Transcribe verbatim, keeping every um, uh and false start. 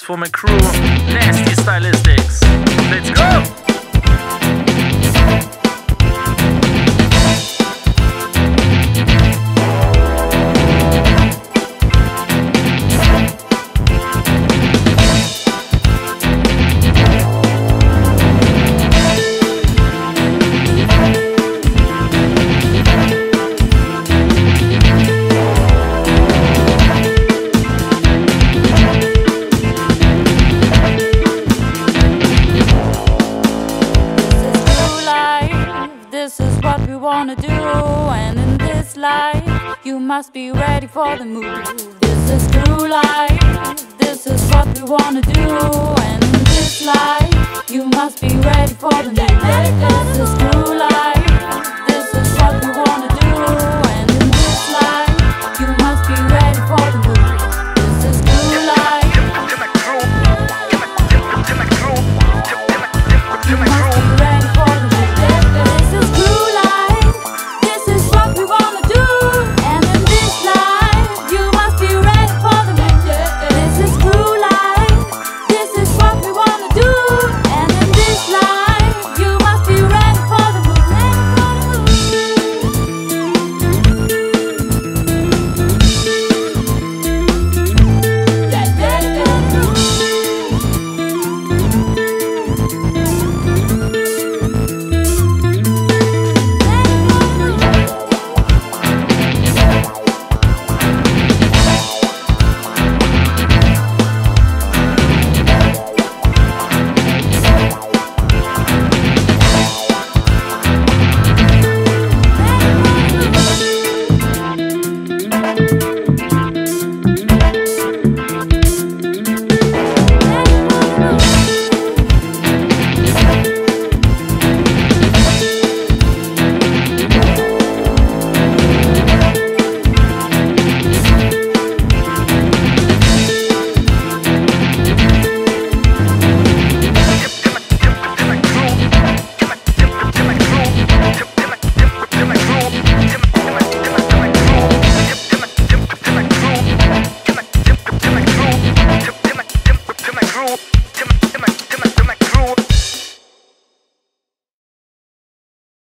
Stylistics for my crew, Nasty Stylistics. Let's go! This is what we wanna do, and in this life you must be ready for the move. This is true life, this is what we wanna do,